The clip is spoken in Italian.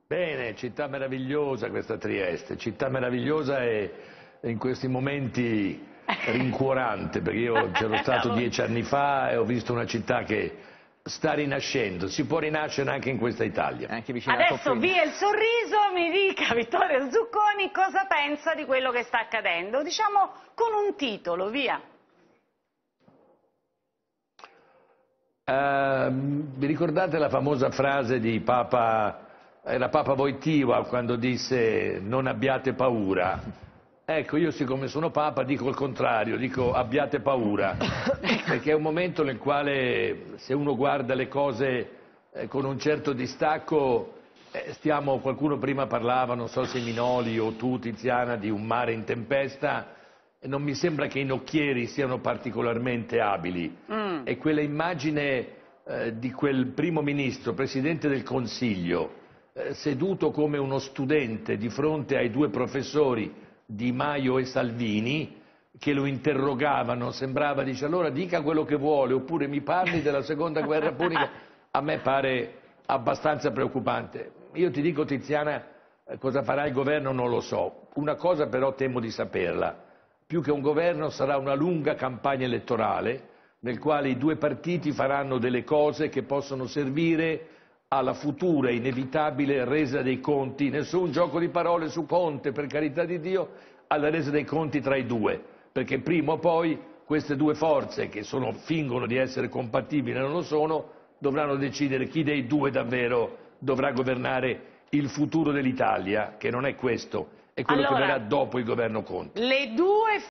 Bene, città meravigliosa questa Trieste, città meravigliosa e in questi momenti rincuorante, perché io c'ero stato 10 anni fa e ho visto una città che sta rinascendo, si può rinascere anche in questa Italia. Adesso via il sorriso, mi dica Vittorio Zucconi cosa pensa di quello che sta accadendo, diciamo con un titolo, via. Vi ricordate la famosa frase di Papa, era Papa Wojtyła quando disse non abbiate paura? Ecco, io siccome sono Papa dico il contrario, dico abbiate paura, perché è un momento nel quale se uno guarda le cose con un certo distacco, qualcuno prima parlava, non so se Minoli o tu Tiziana, di un mare in tempesta, e non mi sembra che i nocchieri siano particolarmente abili. E quella immagine di quel primo ministro, presidente del Consiglio, seduto come uno studente di fronte ai due professori Di Maio e Salvini, che lo interrogavano, sembrava, dice, allora dica quello che vuole, oppure mi parli della seconda guerra punica, a me pare abbastanza preoccupante. Io ti dico, Tiziana, cosa farà il governo non lo so, una cosa però temo di saperla, più che un governo sarà una lunga campagna elettorale, nel quale i due partiti faranno delle cose che possono servire alla futura inevitabile resa dei conti, nessun gioco di parole su Conte, per carità di Dio, alla resa dei conti tra i due, perché prima o poi queste due forze che fingono di essere compatibili e non lo sono, dovranno decidere chi dei due davvero dovrà governare il futuro dell'Italia, che non è questo, è quello che verrà dopo il governo Conte. Le due